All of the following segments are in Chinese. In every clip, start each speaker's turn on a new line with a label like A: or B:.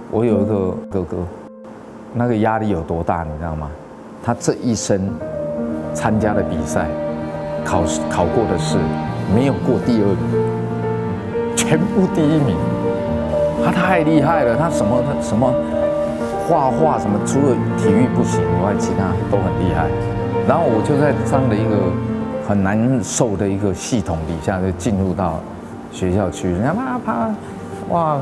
A: 我有一个哥哥，那个压力有多大，你知道吗？他这一生参加的比赛、考过的试，没有过第2名，全部第1名。他太厉害了，他什么画画什么，除了体育不行以外，其他都很厉害。然后我就在这样的一个很难受的一个系统底下，就进入到学校去，人家啪，哇，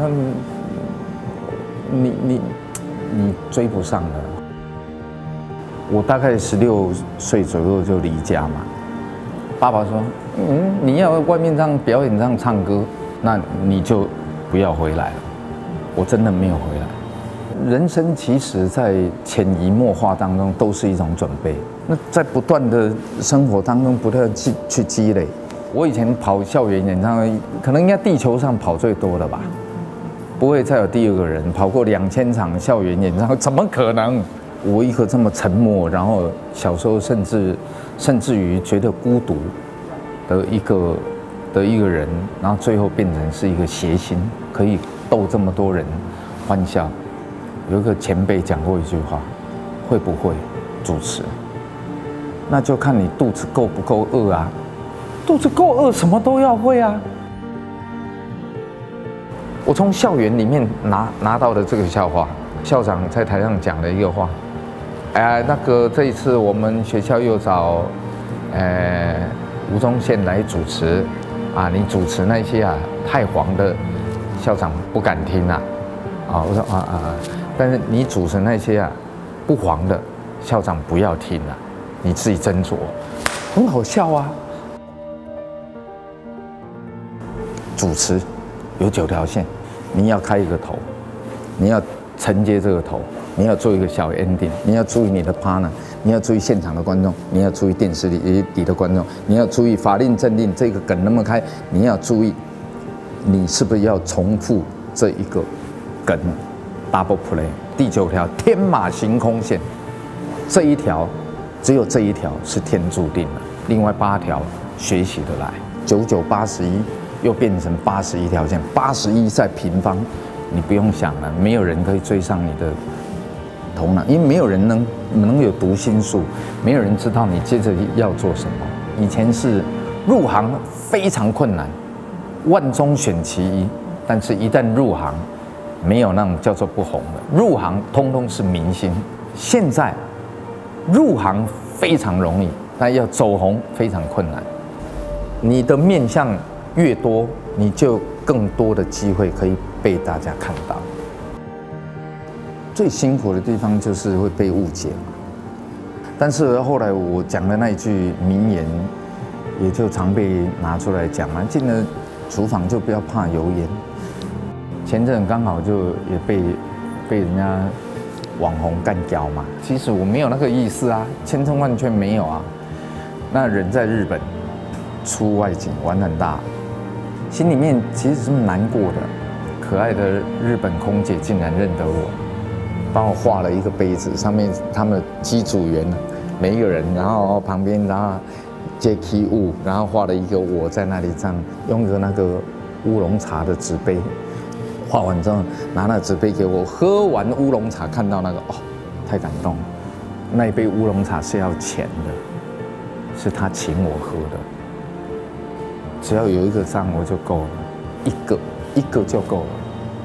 A: 你追不上了。我大概16岁左右就离家嘛，爸爸说，你要外面这样表演这样唱歌，那你就不要回来了。我真的没有回来。人生其实在潜移默化当中都是一种准备，那在不断的生活当中不断去积累。我以前跑校园演唱会，可能应该地球上跑最多的吧，不会再有第2个人跑过2000场校园演唱会，怎么可能？我一个这么沉默，然后小时候甚至于觉得孤独的一个人，然后最后变成是一个谐星，可以逗这么多人欢笑。有一个前辈讲过一句话：会不会主持，那就看你肚子够不够饿啊。肚子够饿，什么都要会啊。我从校园里面拿到的这个笑话，校长在台上讲的一个话，那个这一次我们学校又找吴宗宪来主持，啊，你主持那些太黄的，校长不敢听啊。我说但是你主持那些不黄的，校长不要听啊，你自己斟酌，很好笑啊。主持有9条线，你要开一个头，你要承接这个头，你要做一个小 ending， 你要注意你的 partner， 你要注意现场的观众，你要注意电视里的观众，你要注意法令政令这个梗那么开，你要注意你是不是要重复这一个梗 double play。第9条天马行空线，这一条只有这一条是天注定的，另外8条学习的来，9981。又变成81条线，81在平方，你不用想了，没有人可以追上你的头脑，因为没有人能有读心术，没有人知道你接着要做什么。以前是入行非常困难，万中选其一，但是一旦入行，没有那种叫做不红的，入行通通是明星。现在入行非常容易，但要走红非常困难。你的面向越多，你就更多的机会可以被大家看到。最辛苦的地方就是会被误解嘛。但是后来我讲的那一句名言，也就常被拿出来讲嘛。进了厨房就不要怕油烟。前阵刚好就也被人家网红干掉嘛。其实我没有那个意思啊，千真万确没有啊。那人在日本出外景玩很大。心里面其实是难过的，可爱的日本空姐竟然认得我，帮我画了一个杯子，上面他们的机组员每一个人，然后旁边然后 Jacky Wu， 然后画了一个我在那里这样，用一个那个乌龙茶的纸杯，画完之后拿那纸杯给我，喝完乌龙茶看到那个太感动了，那一杯乌龙茶是要钱的，是他请我喝的。只要有一个这样我就够了，一个就够了。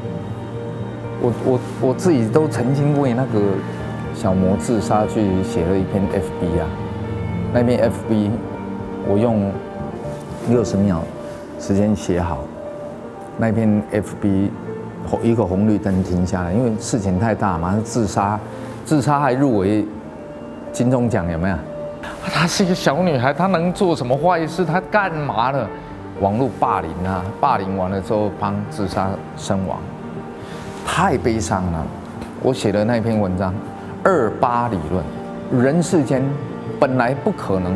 A: 我自己都曾经为那个小魔自杀去写了一篇 FB 啊，那篇 FB 我用60秒时间写好，那篇 FB 一个红绿灯停下来，因为事情太大嘛，自杀还入围金钟奖有没有？她是一个小女孩，她能做什么坏事？她干嘛了？网络霸凌啊，霸凌完了之后帮自杀身亡，太悲伤了。我写的那篇文章，28理论，人世间本来不可能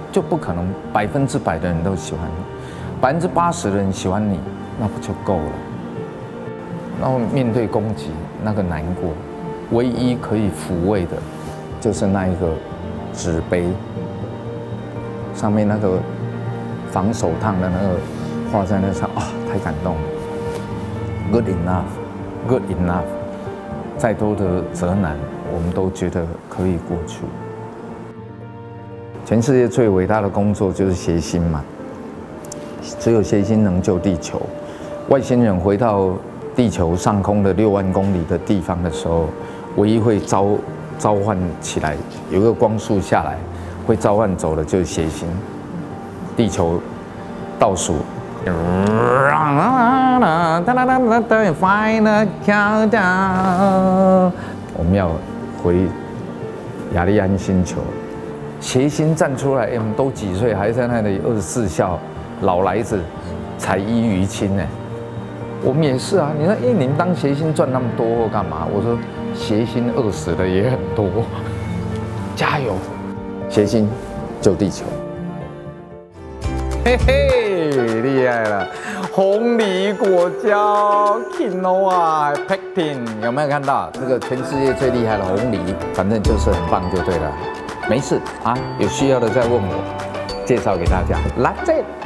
A: 100%的人都喜欢你，80%的人喜欢你，那不就够了？然后面对攻击那个难过，唯一可以抚慰的，就是那一个纸杯上面那个防手烫的那个画在那上，太感动了。Good enough, good enough。 再多的责难，我们都觉得可以过去。全世界最伟大的工作就是谐星嘛，只有谐星能救地球。外星人回到地球上空的6万公里的地方的时候，唯一会召唤起来，有一个光束下来，会召唤走的就是谐星。地球倒数。Final countdown， 我们要回雅利安星球。谐星站出来，我们都几岁，还在那里24孝，老来子，才艺于亲呢。我们也是啊，你说，你们当谐星赚那么多干嘛？我说，谐星饿死的也很多，加油，谐星救地球。嘿嘿，厉害了！红梨果胶 Quinoa Pectin 有没有看到？这个全世界最厉害的红梨，反正就是很棒就对了。没事啊，有需要的再问我，介绍给大家。来这。